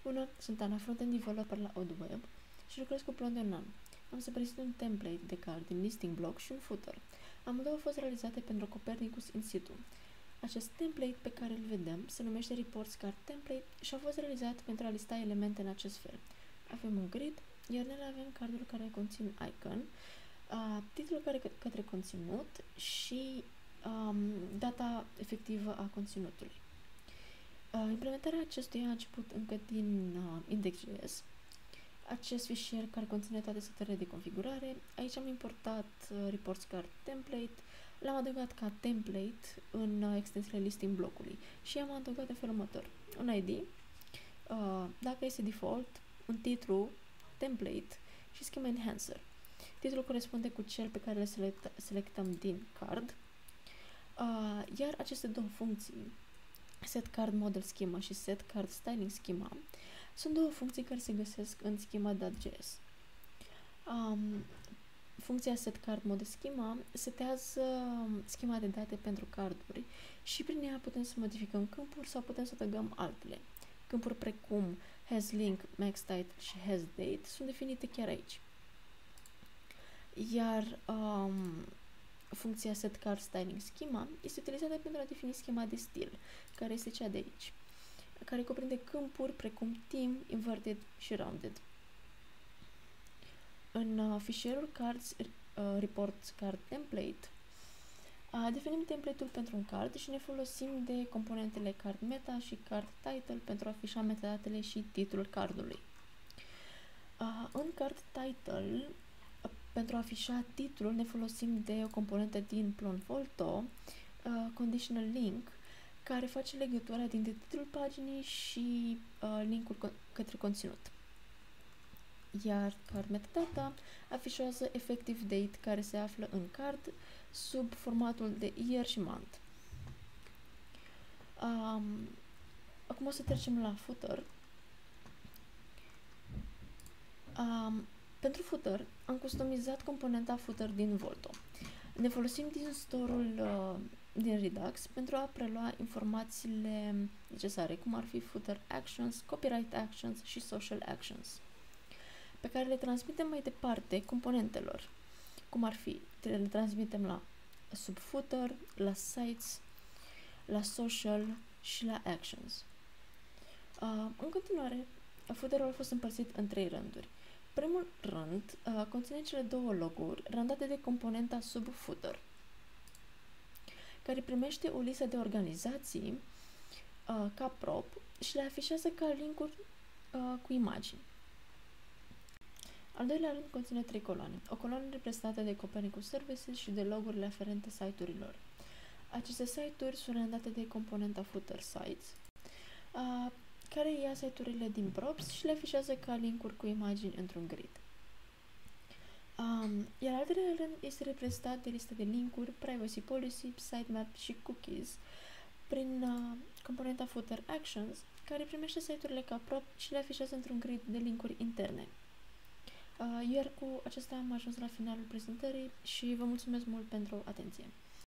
Bună, sunt Ana, front-end developer la OdWeb și lucrez cu Plon de un an. Am să prezint un template de card din listing block și un footer. Amândouă au fost realizate pentru Copernicus in situ. Acest template pe care îl vedem se numește Reports Card Template și a fost realizat pentru a lista elemente în acest fel. Avem un grid, iar în el avem carduri care conțin icon, titlul către conținut și data efectivă a conținutului. Implementarea acestuia a început încă din index.js. Acest fișier care conține toate setările de configurare. Aici am importat Reports Card Template, l-am adăugat ca template în extensiile listing blockului și am adăugat în felul următor. Un ID, dacă este default, un titlu, template și schema enhancer. Titlul corespunde cu cel pe care le selectăm din card, iar aceste două funcții, set card model schema și set card styling schema, sunt două funcții care se găsesc în schema.js. Funcția set card model schema setează schema de date pentru carduri și prin ea putem să modificăm câmpuri sau putem să adăugăm altele. Câmpuri precum hasLink, maxTitle și hasDate sunt definite chiar aici. Iar funcția setCardStylingSchema este utilizată pentru a defini schema de stil, care este cea de aici, care cuprinde câmpuri precum theme, inverted și rounded. În fișierul cards, reports card template, definim template-ul pentru un card și ne folosim de componentele card meta și card title pentru a afișa metadatele și titlul cardului. În card title, pentru a afișa titlul, ne folosim de o componentă din Plonvolto, conditional link, care face legătura dintre titlul paginii și linkul către conținut. Iar card metadata afișează effective date care se află în card sub formatul de year și month. Acum o să trecem la footer. Pentru footer am customizat componenta footer din Volto. Ne folosim din store-ul din Redux pentru a prelua informațiile necesare, cum ar fi footer actions, copyright actions și social actions, pe care le transmitem mai departe componentelor, cum ar fi, le transmitem la subfooter, la sites, la social și la actions. În continuare, footerul a fost împărțit în 3 rânduri. Primul rând conține cele două loguri randate de componenta subfooter, care primește o listă de organizații ca prop și le afișează ca linkuri cu imagini. Al doilea rând conține 3 coloane. O coloană reprezentată de Copernicus Services și de logurile aferente site-urilor. Aceste site-uri sunt randate de componenta footer sites, care ia site-urile din props și le afișează ca linkuri cu imagini într-un grid. Iar al treilea rând este reprezentat de lista de linkuri, privacy policy, sitemap și cookies prin componenta footer actions, care primește site-urile ca prop și le afișează într-un grid de linkuri interne. Iar cu acesta am ajuns la finalul prezentării și vă mulțumesc mult pentru atenție.